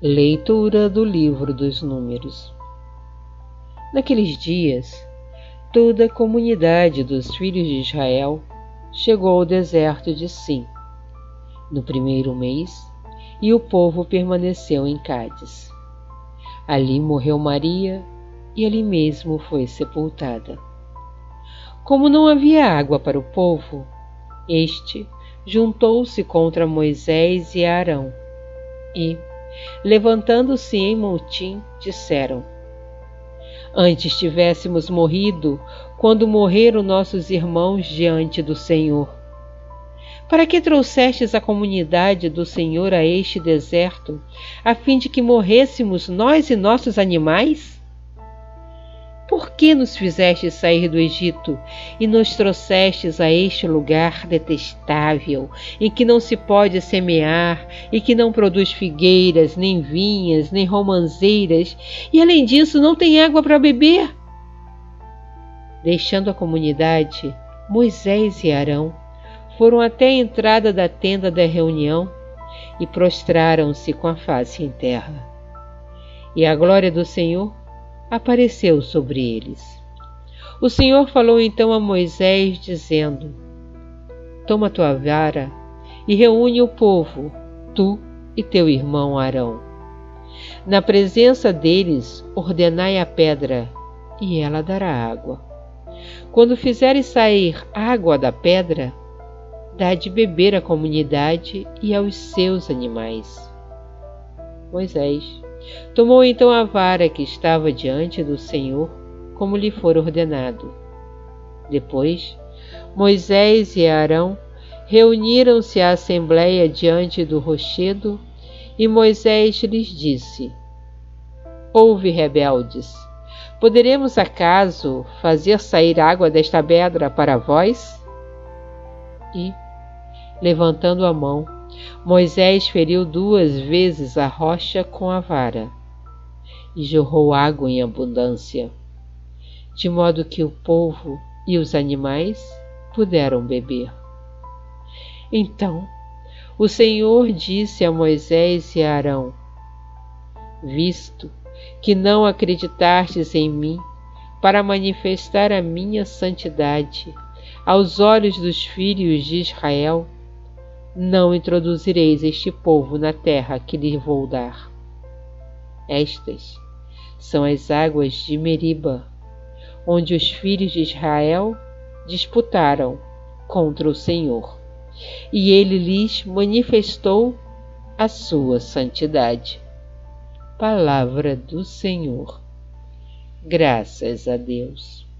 Leitura do livro dos Números. Naqueles dias, toda a comunidade dos filhos de Israel chegou ao deserto de Sim, no primeiro mês, e o povo permaneceu em Cádiz. Ali morreu Maria, e ali mesmo foi sepultada. Como não havia água para o povo, este juntou-se contra Moisés e Arão, e, levantando-se em motim, disseram: Antes tivéssemos morrido quando morreram nossos irmãos diante do Senhor. Para que trouxestes a comunidade do Senhor a este deserto, a fim de que morrêssemos nós e nossos animais? Por que nos fizestes sair do Egito e nos trouxestes a este lugar detestável, em que não se pode semear e que não produz figueiras, nem vinhas, nem romãzeiras, e além disso não tem água para beber? Deixando a comunidade, Moisés e Arão foram até a entrada da tenda da reunião e prostraram-se com a face em terra. E a glória do Senhor apareceu sobre eles. O Senhor falou então a Moisés, dizendo: Toma tua vara e reúne o povo, tu e teu irmão Arão. Na presença deles, ordenai a pedra, e ela dará água. Quando fizeres sair água da pedra, dá de beber à comunidade e aos seus animais. Moisés tomou então a vara que estava diante do Senhor, como lhe fora ordenado. Depois, Moisés e Arão reuniram-se à assembleia diante do rochedo, e Moisés lhes disse: Ouve, rebeldes, poderemos acaso fazer sair água desta pedra para vós? E, levantando a mão, Moisés feriu 2 vezes a rocha com a vara, e jorrou água em abundância, de modo que o povo e os animais puderam beber. Então o Senhor disse a Moisés e a Arão: Visto que não acreditastes em mim para manifestar a minha santidade aos olhos dos filhos de Israel, não introduzireis este povo na terra que lhe vou dar. Estas são as águas de Meriba, onde os filhos de Israel disputaram contra o Senhor, e ele lhes manifestou a sua santidade. Palavra do Senhor. Graças a Deus.